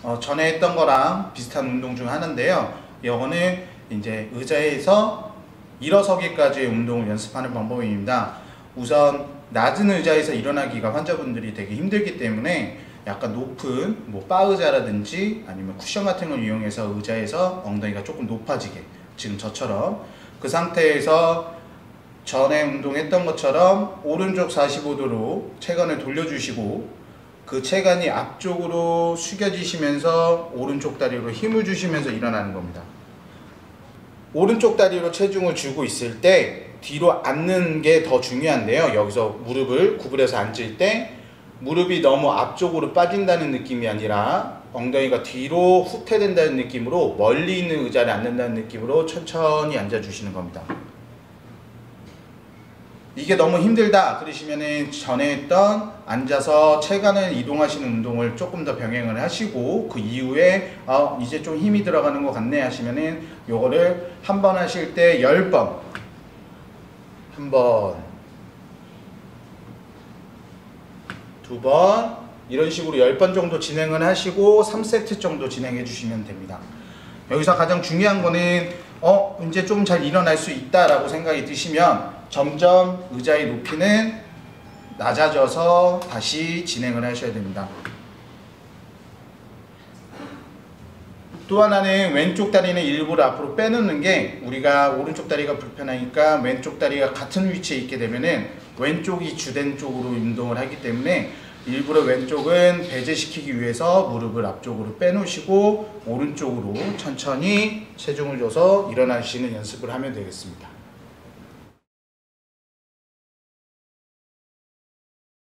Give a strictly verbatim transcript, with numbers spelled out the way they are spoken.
어, 전에 했던 거랑 비슷한 운동 중 하나인데요. 이거는 이제 의자에서 일어서기까지의 운동을 연습하는 방법입니다. 우선 낮은 의자에서 일어나기가 환자분들이 되게 힘들기 때문에 약간 높은 뭐 바의자라든지 아니면 쿠션 같은 걸 이용해서 의자에서 엉덩이가 조금 높아지게, 지금 저처럼 그 상태에서 전에 운동했던 것처럼 오른쪽 사십오 도로 체간을 돌려주시고 그 체간이 앞쪽으로 숙여지시면서 오른쪽 다리로 힘을 주시면서 일어나는 겁니다. 오른쪽 다리로 체중을 주고 있을 때 뒤로 앉는 게 더 중요한데요. 여기서 무릎을 구부려서 앉을 때 무릎이 너무 앞쪽으로 빠진다는 느낌이 아니라 엉덩이가 뒤로 후퇴된다는 느낌으로 멀리 있는 의자를 앉는다는 느낌으로 천천히 앉아주시는 겁니다. 이게 너무 힘들다 그러시면은 전에 했던 앉아서 체간을 이동하시는 운동을 조금 더 병행을 하시고 그 이후에 어, 이제 좀 힘이 들어가는 것 같네 하시면은 요거를 한 번 하실 때 열 번, 한 번, 두 번, 이런 식으로 열 번 정도 진행을 하시고 삼 세트 정도 진행해 주시면 됩니다. 여기서 가장 중요한 거는 어 이제 좀 잘 일어날 수 있다 라고 생각이 드시면 점점 의자의 높이는 낮아져서 다시 진행을 하셔야 됩니다. 또 하나는 왼쪽 다리는 일부러 앞으로 빼놓는 게, 우리가 오른쪽 다리가 불편하니까 왼쪽 다리가 같은 위치에 있게 되면은 왼쪽이 주된 쪽으로 운동을 하기 때문에 일부러 왼쪽은 배제시키기 위해서 무릎을 앞쪽으로 빼놓으시고 오른쪽으로 천천히 체중을 줘서 일어나시는 연습을 하면 되겠습니다.